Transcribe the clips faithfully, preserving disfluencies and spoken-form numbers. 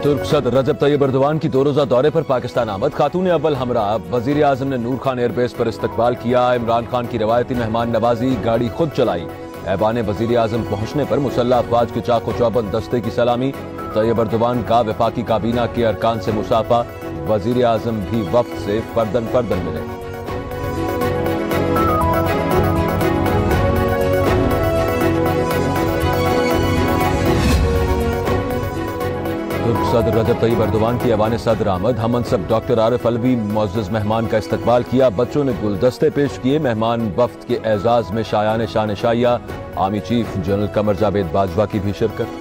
तुर्क सदर रजब तैयब एर्दोवान की दो रोजा दौरे पर पाकिस्तान आमद। खातून अव्वल हमरा वजीर आजम ने नूर खान एयरबेस पर इस्तकबाल किया। इमरान खान की रवायती मेहमान नवाजी, गाड़ी खुद चलाई। ऐबान वजीर आजम पहुंचने पर मुसल्लह अफवाज के चाको चौबंद दस्ते की सलामी। तैयब एर्दोवान का वफाकी काबीना के अरकान से मुसाफा। वजीर आजम भी वफ्द से फर्दन फर्दन मिले। तुर्क सदर रजब तैयब एर्दोवान की ऐवान सदर आमद। हम मनसब डॉक्टर आरिफ अलवी मुअज़्ज़ज़ मेहमान का इस्तकबाल किया। बच्चों ने गुलदस्ते पेश किए। मेहमान वफ्द के एजाज में शायान शान शाइया army chief general Qamar Javed Bajwa की भी शिरकत।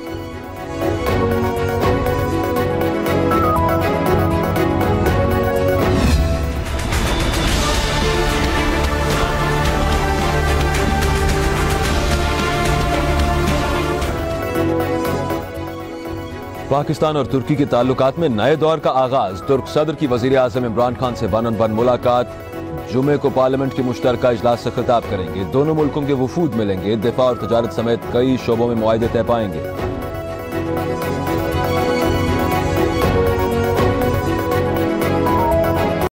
पाकिस्तान और तुर्की के ताल्लुकात में नए दौर का आगाज। तुर्क सदर की वजीर आजम इमरान खान से वन ऑन वन मुलाकात। जुमे को पार्लियामेंट के मुश्तरका इजलास से खिताब करेंगे। दोनों मुल्कों के वफूद मिलेंगे। दिफा और तजारत समेत कई शोबों में मुआहदे तय पाएंगे।